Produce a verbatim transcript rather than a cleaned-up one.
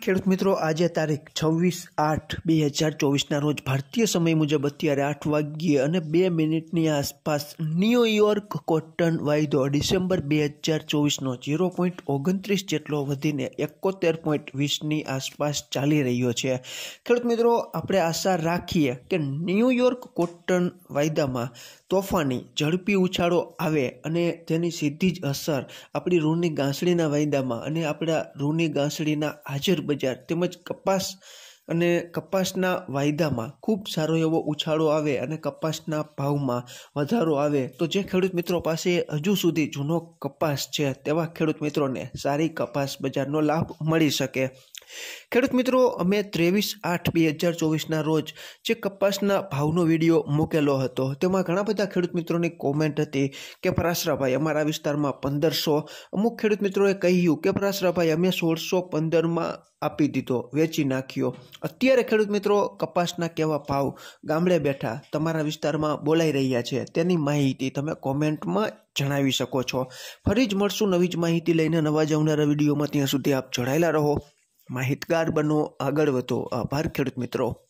ખેડૂત મિત્રો, આજે તારીખ છવ્વીસ આઠ બે હજાર ચોવીસના રોજ ભારતીય સમય મુજબ અત્યારે આઠ વાગ્યે અને બે મિનિટની આસપાસ ન્યૂયોર્ક કોટન વાયદો ડિસેમ્બર બે હજાર ચોવીસનો ઝીરો પોઈન્ટ ઓગણત્રીસ જેટલો વધીને એકોતેર પોઈન્ટ વીસની આસપાસ ચાલી રહ્યો છે. ખેડૂત મિત્રો, આપણે આશા રાખીએ કે ન્યૂયોર્ક કોટન વાયદામાં તોફાની ઝડપી ઉછાળો આવે અને તેની સીધી જ અસર આપણી રૂની ગાંસડીના વાયદામાં અને આપણા રૂની ગાંસડીના હાજર બજાર તેમજ કપાસ અને કપાસના વાયદામાં ખૂબ સારો એવો ઉછાળો આવે અને કપાસના ભાવમાં વધારો આવે તો જે ખેડૂત મિત્રો પાસે હજુ સુધી જૂનો કપાસ છે તેવા ખેડૂત મિત્રોને સારી કપાસ બજારનો લાભ મળી શકે. ખેડૂત મિત્રો, અમે ત્રેવીસ આઠ બે હજાર ચોવીસના રોજ જે કપાસના ભાવનો વિડીયો મૂકેલો હતો તેમાં ઘણા બધા ખેડૂત મિત્રોની કોમેન્ટ હતી કે પરાશરાભાઈ અમારા વિસ્તારમાં પંદરસો, અમુક ખેડૂત મિત્રોએ કહ્યું કે પરાશરાભાઈ અમે સોળસો પંદરમાં આપી દીધો, વેચી નાખ્યો. અત્યારે ખેડૂત મિત્રો કપાસના કેવા ભાવ ગામડે બેઠા તમારા વિસ્તારમાં બોલાઈ રહ્યા છે તેની માહિતી તમે કોમેન્ટમાં જણાવી શકો છો. ફરી જ મળશું નવી જ માહિતી લઈને નવા જ આવનારા વિડીયોમાં. ત્યાં સુધી આપ જોડાયેલા રહો, માહિતગાર બનો, આગળ વધો. આભાર ખેડૂત મિત્રો.